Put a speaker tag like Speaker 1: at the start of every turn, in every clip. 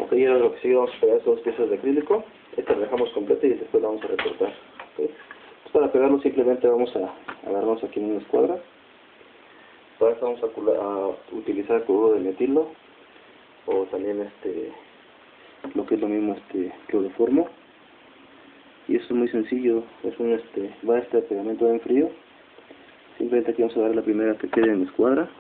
Speaker 1: Ok, y ahora lo que sigue, vamos a pegar estas dos piezas de acrílico. Esta la dejamos completa y después la vamos a recortar. ¿Okay? Entonces, para pegarlo simplemente vamos a agarrarnos aquí en una escuadra. Para esto vamos a utilizar cloruro de metilo, o también lo que es lo mismo, cloroformo. Y esto es muy sencillo, es un va este pegamento en frío. Simplemente aquí vamos a dar la primera que quede en la escuadra.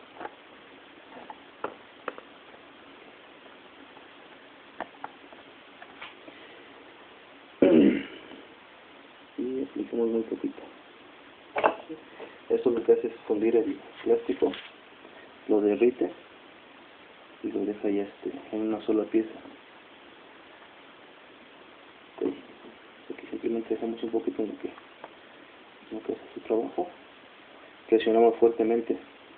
Speaker 1: Y aplicamos muy poquito. Esto lo que hace es fundir el plástico, lo derrite y lo deja ya en una sola pieza. Okay. Aquí simplemente dejamos un poquito en lo que hace su trabajo. Presionamos fuertemente.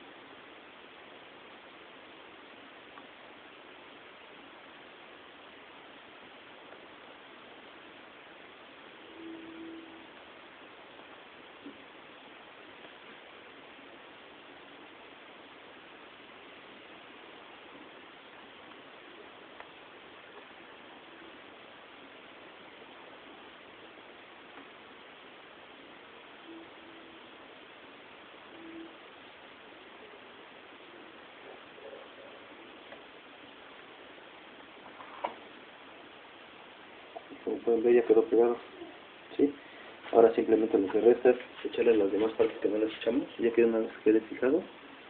Speaker 1: Como pueden ver, ya quedó pegado. ¿Sí? Ahora simplemente lo que resta es echarle las demás partes que no les echamos. Ya que una vez quede fijado.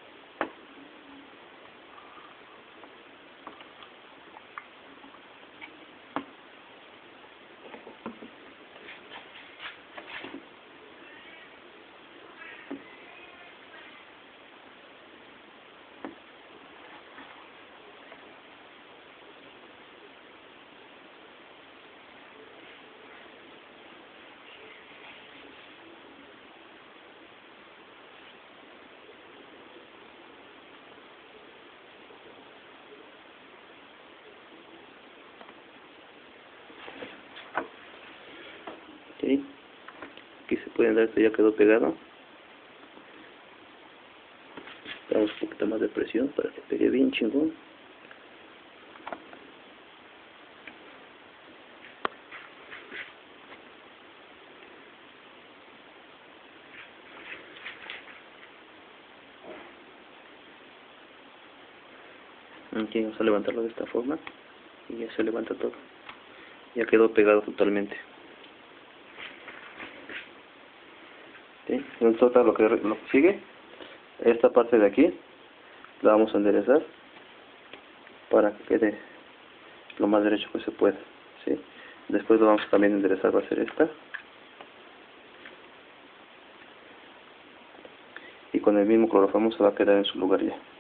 Speaker 1: ¿Sí? Aquí se pueden dar, esto ya quedó pegado. Damos un poquito más de presión para que pegue bien chingón. Aquí vamos a levantarlo de esta forma y ya se levanta todo. Ya quedó pegado totalmente. ¿Sí? Entonces lo que sigue, esta parte de aquí la vamos a enderezar para que quede lo más derecho que se pueda. ¿Sí? Después lo vamos también a enderezar, va a ser esta. Y con el mismo cloroformo se va a quedar en su lugar ya.